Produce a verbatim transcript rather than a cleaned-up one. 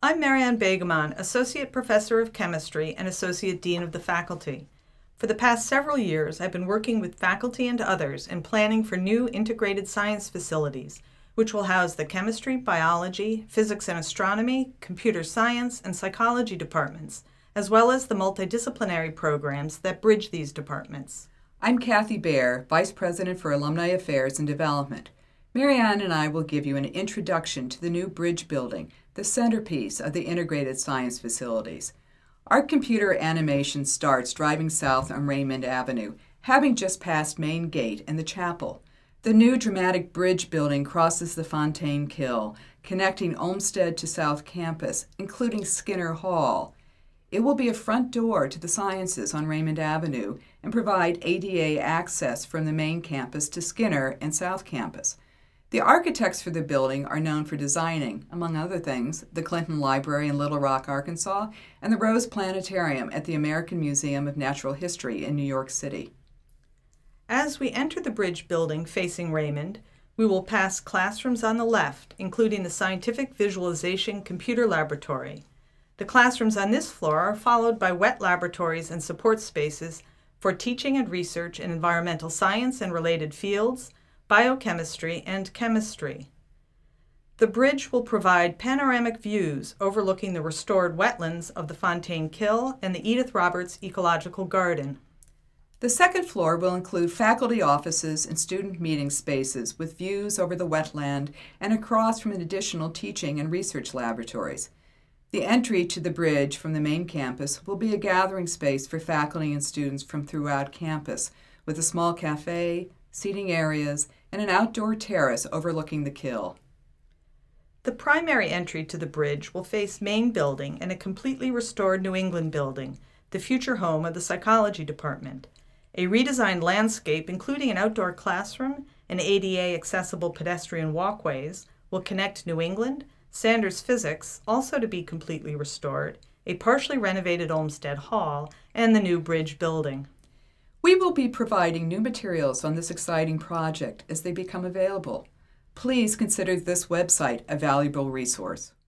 I'm Marianne Begemon, Associate Professor of Chemistry and Associate Dean of the Faculty. For the past several years, I've been working with faculty and others in planning for new integrated science facilities, which will house the chemistry, biology, physics and astronomy, computer science, and psychology departments, as well as the multidisciplinary programs that bridge these departments. I'm Kathy Baer, Vice President for Alumni Affairs and Development. Marianne and I will give you an introduction to the new Bridge building, the centerpiece of the integrated science facilities. Our computer animation starts driving south on Raymond Avenue, having just passed Main Gate and the chapel. The new dramatic Bridge building crosses the Fontaine Kill, connecting Olmsted to South Campus, including Skinner Hall. It will be a front door to the sciences on Raymond Avenue and provide A D A access from the main campus to Skinner and South Campus. The architects for the building are known for designing, among other things, the Clinton Library in Little Rock, Arkansas, and the Rose Planetarium at the American Museum of Natural History in New York City. As we enter the Bridge building facing Raymond, we will pass classrooms on the left, including the Scientific Visualization Computer Laboratory. The classrooms on this floor are followed by wet laboratories and support spaces for teaching and research in environmental science and related fields, biochemistry, and chemistry. The Bridge will provide panoramic views overlooking the restored wetlands of the Fontaine Kill and the Edith Roberts Ecological Garden. The second floor will include faculty offices and student meeting spaces with views over the wetland and across from additional teaching and research laboratories. The entry to the Bridge from the main campus will be a gathering space for faculty and students from throughout campus, with a small cafe, seating areas, and an outdoor terrace overlooking the Kill. The primary entry to the Bridge will face Main Building and a completely restored New England building, the future home of the Psychology Department. A redesigned landscape, including an outdoor classroom and A D A-accessible pedestrian walkways, will connect New England, Sanders Physics, also to be completely restored, a partially renovated Olmsted Hall, and the new Bridge building. We will be providing new materials on this exciting project as they become available. Please consider this website a valuable resource.